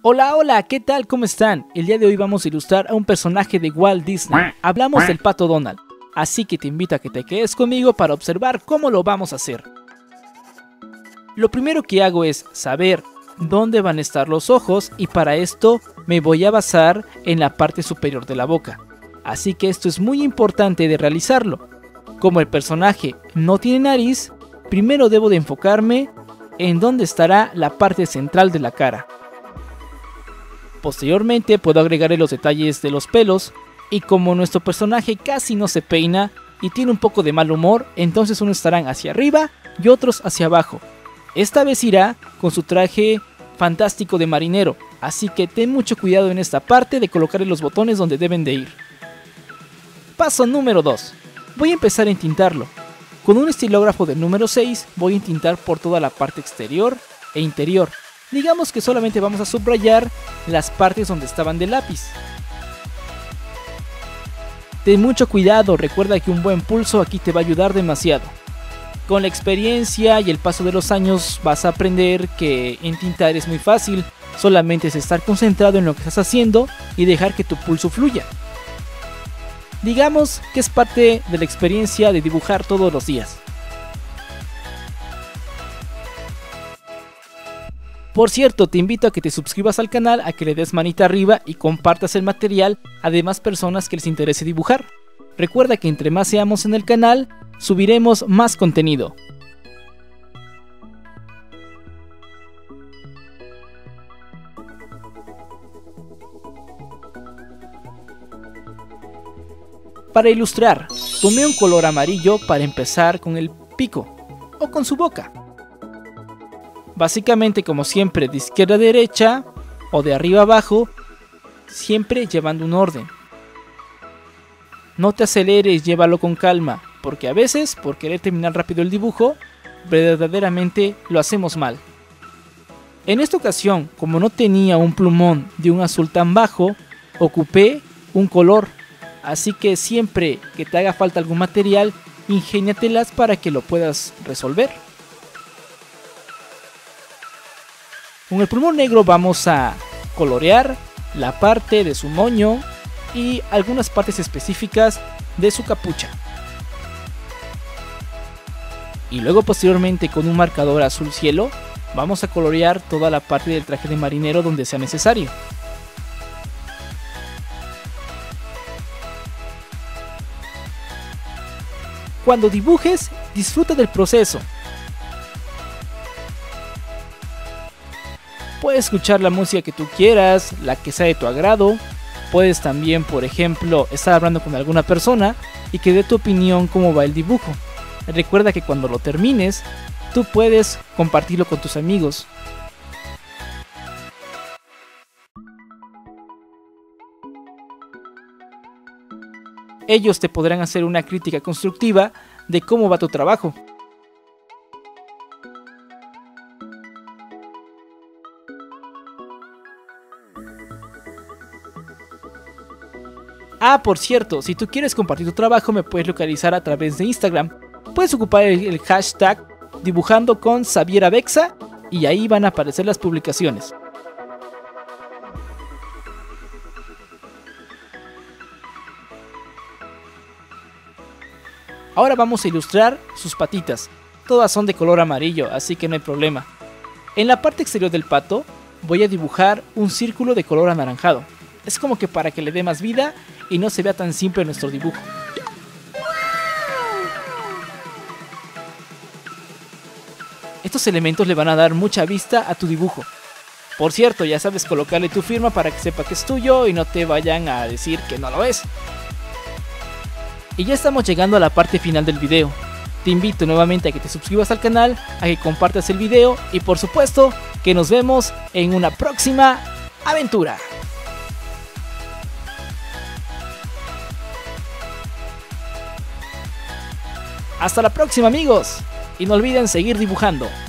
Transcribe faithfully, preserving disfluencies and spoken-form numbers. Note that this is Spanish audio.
Hola, hola, ¿qué tal? ¿Cómo están? El día de hoy vamos a ilustrar a un personaje de Walt Disney. Hablamos del Pato Donald, así que te invito a que te quedes conmigo para observar cómo lo vamos a hacer. Lo primero que hago es saber dónde van a estar los ojos y para esto me voy a basar en la parte superior de la boca. Así que esto es muy importante de realizarlo. Como el personaje no tiene nariz, primero debo de enfocarme en dónde estará la parte central de la cara. Posteriormente puedo agregarle los detalles de los pelos y como nuestro personaje casi no se peina y tiene un poco de mal humor, entonces unos estarán hacia arriba y otros hacia abajo. Esta vez irá con su traje fantástico de marinero, así que ten mucho cuidado en esta parte de colocarle los botones donde deben de ir. Paso número dos. Voy a empezar a entintarlo. Con un estilógrafo del número seis voy a entintar por toda la parte exterior e interior. Digamos que solamente vamos a subrayar las partes donde estaban de lápiz. Ten mucho cuidado, recuerda que un buen pulso aquí te va a ayudar demasiado. Con la experiencia y el paso de los años vas a aprender que entintar es muy fácil, solamente es estar concentrado en lo que estás haciendo y dejar que tu pulso fluya. Digamos que es parte de la experiencia de dibujar todos los días. Por cierto, te invito a que te suscribas al canal, a que le des manita arriba y compartas el material a demás personas que les interese dibujar. Recuerda que entre más seamos en el canal, subiremos más contenido. Para ilustrar, tomé un color amarillo para empezar con el pico o con su boca. Básicamente, como siempre, de izquierda a derecha o de arriba a abajo, siempre llevando un orden. No te aceleres, llévalo con calma, porque a veces, por querer terminar rápido el dibujo, verdaderamente lo hacemos mal. En esta ocasión, como no tenía un plumón de un azul tan bajo, ocupé un color. Así que siempre que te haga falta algún material, ingéniatelas para que lo puedas resolver. Con el plumón negro vamos a colorear la parte de su moño y algunas partes específicas de su capucha. Y luego posteriormente con un marcador azul cielo vamos a colorear toda la parte del traje de marinero donde sea necesario. Cuando dibujes, disfruta del proceso. Puedes escuchar la música que tú quieras, la que sea de tu agrado. Puedes también, por ejemplo, estar hablando con alguna persona y que dé tu opinión cómo va el dibujo. Recuerda que cuando lo termines, tú puedes compartirlo con tus amigos. Ellos te podrán hacer una crítica constructiva de cómo va tu trabajo. Ah, por cierto, si tú quieres compartir tu trabajo me puedes localizar a través de Instagram. Puedes ocupar el, el hashtag dibujando con Xavier Abexa y ahí van a aparecer las publicaciones. Ahora vamos a ilustrar sus patitas. Todas son de color amarillo, así que no hay problema. En la parte exterior del pato voy a dibujar un círculo de color anaranjado. Es como que para que le dé más vida y no se vea tan simple nuestro dibujo. Estos elementos le van a dar mucha vista a tu dibujo. Por cierto, ya sabes colocarle tu firma para que sepa que es tuyo y no te vayan a decir que no lo es. Y ya estamos llegando a la parte final del video. Te invito nuevamente a que te suscribas al canal, a que compartas el video y por supuesto que nos vemos en una próxima aventura. Hasta la próxima, amigos, y no olviden seguir dibujando.